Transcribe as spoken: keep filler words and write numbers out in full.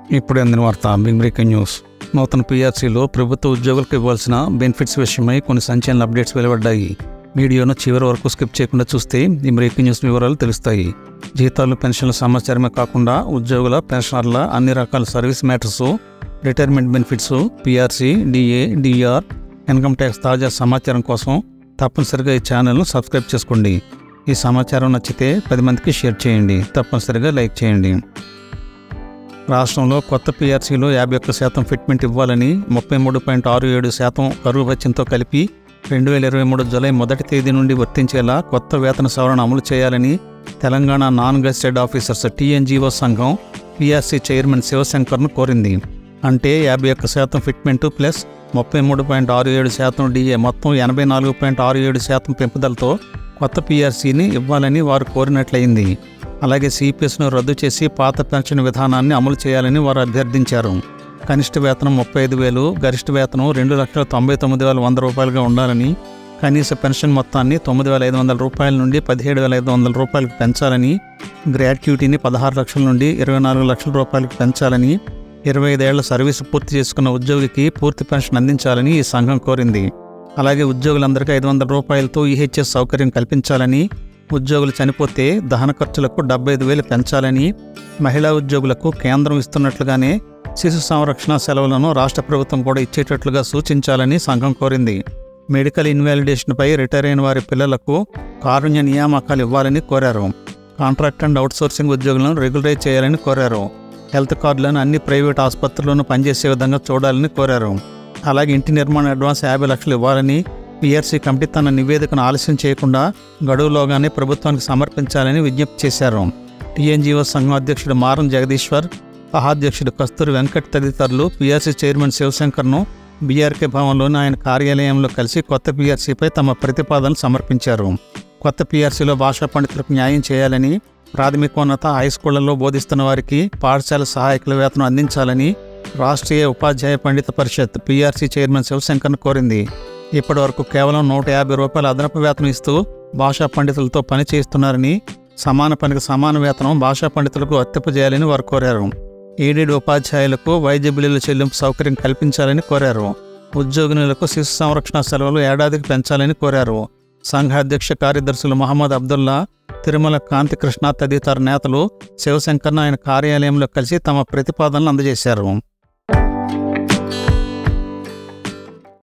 ఇప్పుడు అందిన వార్త బిగ్ బ్రేకింగ్ న్యూస్. నూతన పీఆర్సీలో ప్రభుత్వ ఉద్యోగులకు ఇవ్వాల్సిన బెనిఫిట్స్ విషయమై కొన్ని సంచలన అప్డేట్స్ వెలువడ్డాయి. వీడియోను చివరి వరకు స్కిప్ చేయకుండా చూస్తే ఈ బ్రేకింగ్ న్యూస్ వివరాలు తెలుస్తాయి. జీతాలు, పెన్షన్ల సమాచారమే కాకుండా ఉద్యోగుల, పెన్షనర్ల అన్ని రకాల service matters, retirement benefits, PRC, DA, DR, income tax తాజా సమాచారం కోసం తప్పనిసరిగా ఈ ఛానల్ను సబ్స్క్రైబ్ చేసుకోండి. ఈ సమాచారం నచ్చితే పది మందికి షేర్ చేయండి. తప్పనిసరిగా లైక్ చేయండి. రాష్ట్రంలో కొత్త పీఆర్సీలో యాభై ఒక్క శాతం ఫిట్మెంట్ ఇవ్వాలని, ముప్పై మూడు పాయింట్ ఆరు ఏడు శాతం కరువు భత్యంతో కలిపి రెండు వేల ఇరవై మూడు జూలై మొదటి తేదీ నుండి వర్తించేలా కొత్త వేతన సవరణ అమలు చేయాలని Telangana non gazetted officers TNGO సంఘం పీఆర్సీ చైర్మన్ శివశంకర్ను కోరింది. అంటే యాభై ఒక్క శాతం ఫిట్మెంటు ప్లస్ ముప్పై మూడు పాయింట్ ఆరు ఏడు శాతం డిఏ మొత్తం ఎనభై నాలుగు పాయింట్ ఆరు ఏడు శాతం పెంపుదలతో కొత్త పీఆర్సీని ఇవ్వాలని వారు కోరినట్లయింది. అలాగే సిపిఎస్ను రద్దు చేసి పాత పెన్షన్ విధానాన్ని అమలు చేయాలని వారు అభ్యర్థించారు. కనిష్ట వేతనం ముప్పై ఐదు వేలు, గరిష్ట వేతనం రెండు లక్షల తొంభై తొమ్మిది వేల వంద రూపాయలుగా ఉండాలని, కనీస పెన్షన్ మొత్తాన్ని తొమ్మిది వేల ఐదు వందల రూపాయల నుండి పదిహేడు వేల ఐదు వందల రూపాయలకు పెంచాలని, గ్రాట్యుటీని పదహారు లక్షల నుండి ఇరవై నాలుగు లక్షల రూపాయలకు పెంచాలని, ఇరవై ఐదేళ్ల సర్వీసు పూర్తి చేసుకున్న ఉద్యోగికి పూర్తి పెన్షన్ అందించాలని ఈ సంఘం కోరింది. అలాగే ఉద్యోగులందరికీ ఐదు వందల రూపాయలతో ఈహెచ్ఎస్ సౌకర్యం కల్పించాలని, ఉద్యోగులు చనిపోతే దహన ఖర్చులకు డెబ్బై ఐదు వేలు పెంచాలని, మహిళా ఉద్యోగులకు కేంద్రం ఇస్తున్నట్లుగానే శిశు సంరక్షణ సెలవులను రాష్ట్ర ప్రభుత్వం కూడా ఇచ్చేటట్లుగా సూచించాలని సంఘం కోరింది. మెడికల్ ఇన్వాలిడేషన్పై రిటైర్ అయిన వారి పిల్లలకు కారుణ్య నియామకాలు ఇవ్వాలని కోరారు. కాంట్రాక్ట్ అండ్ అవుట్సోర్సింగ్ ఉద్యోగులను రెగ్యులరైజ్ చేయాలని కోరారు. హెల్త్ కార్డులను అన్ని ప్రైవేట్ ఆసుపత్రుల్లోనూ పనిచేసే విధంగా చూడాలని కోరారు. అలాగే ఇంటి నిర్మాణ అడ్వాన్స్ యాభై లక్షలు ఇవ్వాలని, పీఆర్సీ కమిటీ తన నివేదికను ఆలస్యం చేయకుండా గడువులోగానే ప్రభుత్వానికి సమర్పించాలని విజ్ఞప్తి చేశారు. టీఎన్జీఓ సంఘం అధ్యక్షుడు మారం జగదీశ్వర్, సహాధ్యక్షుడు కస్తూరి వెంకట్ తదితరులు పీఆర్సీ చైర్మన్ శివశంకర్ను బీఆర్కే భవన్లోని ఆయన కార్యాలయంలో కలిసి కొత్త పీఆర్సీపై తమ ప్రతిపాదనలు సమర్పించారు. కొత్త పీఆర్సీలో భాషా పండితులకు న్యాయం చేయాలని, ప్రాథమికోన్నత హైస్కూళ్లలో బోధిస్తున్న వారికి పాఠశాల సహాయకుల వేతనం అందించాలని రాష్ట్రీయ ఉపాధ్యాయ పండిత పరిషత్ పీఆర్సీ చైర్మన్ శివశంకర్ను కోరింది. ఇప్పటి వరకు కేవలం నూట యాభై రూపాయల అదనపు వేతనం ఇస్తూ భాషా పండితులతో పని చేస్తున్నారని, సమాన పనికి సమాన వేతనం భాషా పండితులకు వర్తింపజేయాలని వారు కోరారు. ఎయిడెడ్ ఉపాధ్యాయులకు వైద్య బిల్లుల చెల్లింపు సౌకర్యం కల్పించాలని కోరారు. ఉద్యోగినులకు శిశు సంరక్షణ సెలవులు ఏడాదికి పెంచాలని కోరారు. సంఘ అధ్యక్ష కార్యదర్శులు మహమ్మద్ అబ్దుల్లా, తిరుమల కాంతికృష్ణ తదితర నేతలు శివశంకర్ను ఆయన కార్యాలయంలో కలిసి తమ ప్రతిపాదనలు అందజేశారు.